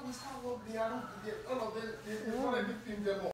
start work, they are all of them, they've already filmed them up.